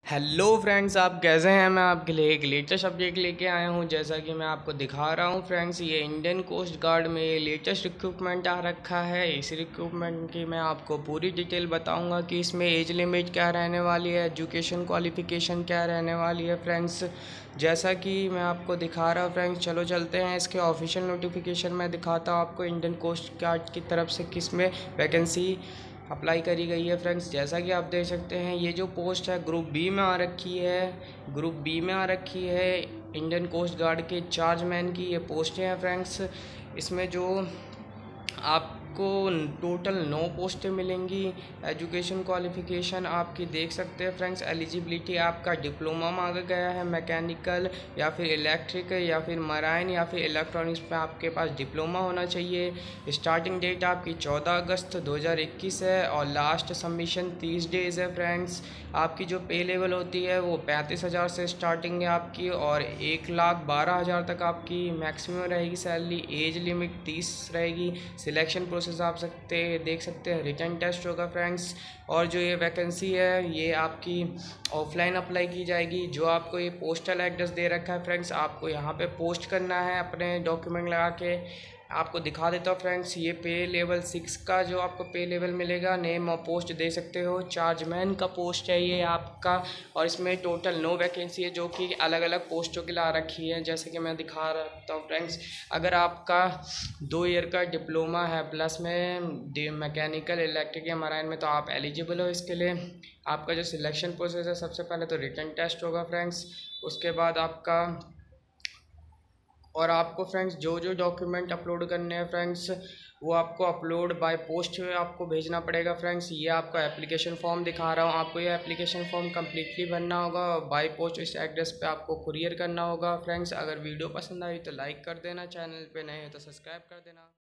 Hello friends, आप कैसे हैं। मैं आपके लिए एक लेटेस्ट अपडेट लेके आया हूं। जैसा कि मैं आपको दिखा रहा हूं फ्रेंड्स, ये इंडियन कोस्ट गार्ड में लेटेस्ट रिक्रूटमेंट आ रखा है। इस रिक्रूटमेंट की मैं आपको पूरी डिटेल बताऊंगा कि इसमें एज लिमिट क्या रहने वाली है, एजुकेशन क्वालिफिकेशन क्या रहने वाली है फ्रेंड्स। जैसा कि मैं आपको दिखा रहा हूँ फ्रेंड्स, चलो चलते हैं इसके ऑफिशियल नोटिफिकेशन में दिखाता हूँ आपको इंडियन कोस्ट गार्ड की तरफ से किस में वैकेंसी अप्लाई करी गई है फ्रेंड्स। जैसा कि आप देख सकते हैं, ये जो पोस्ट है ग्रुप बी में आ रखी है। ग्रुप बी में आ रखी है इंडियन कोस्ट गार्ड के चार्जमैन की ये पोस्टें हैं फ्रेंड्स। इसमें जो आपको टोटल 9 पोस्टें मिलेंगी। एजुकेशन क्वालिफिकेशन आपकी देख सकते हैं फ्रेंड्स। एलिजिबिलिटी आपका डिप्लोमा मांगा गया है, मैकेनिकल या फिर इलेक्ट्रिक या फिर मराइन या फिर इलेक्ट्रॉनिक्स में आपके पास डिप्लोमा होना चाहिए। स्टार्टिंग डेट आपकी 14 अगस्त 2021 है और लास्ट सबमिशन 30 डेज़ है फ्रेंड्स। आपकी जो पे लेवल होती है वो 35,000 से स्टार्टिंग है आपकी और 1,12,000 तक आपकी मैक्सिमम रहेगी सैलरी। एज लिमिट 30 रहेगी। सिलेक्शन प्रोसेस आप देख सकते हैं, रिटन टेस्ट होगा फ्रेंड्स। और जो ये वैकेंसी है ये आपकी ऑफलाइन अप्लाई की जाएगी। जो आपको ये पोस्टल एड्रेस दे रखा है फ्रेंड्स, आपको यहाँ पे पोस्ट करना है अपने डॉक्यूमेंट लगा के। आपको दिखा देता हूँ फ्रेंड्स, ये पे लेवल 6 का जो आपको पे लेवल मिलेगा, नेम और पोस्ट दे सकते हो। चार्जमैन का पोस्ट है ये आपका। और इसमें टोटल 9 वैकेंसी है जो कि अलग अलग पोस्टों के लिए आ रखी है। जैसे कि मैं दिखा रहा हूँ फ्रेंड्स, अगर आपका 2 ईयर का डिप्लोमा है प्लस में मैकेनिकल इलेक्ट्रिक या मराइन में, तो आप एलिजिबल हो इसके लिए। आपका जो सिलेक्शन प्रोसेस है, सबसे पहले तो रिटन टेस्ट होगा फ्रेंड्स। उसके बाद आपका और आपको फ्रेंड्स जो जो डॉक्यूमेंट अपलोड करने हैं फ्रेंड्स, वो आपको अपलोड बाय पोस्ट आपको भेजना पड़ेगा फ्रेंड्स। ये आपको एप्लीकेशन फॉर्म दिखा रहा हूँ, आपको ये एप्लीकेशन फॉर्म कम्प्लीटली भरना होगा बाय पोस्ट। इस एड्रेस पे आपको कुरियर करना होगा फ्रेंड्स। अगर वीडियो पसंद आई तो लाइक कर देना, चैनल पे नए हो तो सब्सक्राइब कर देना।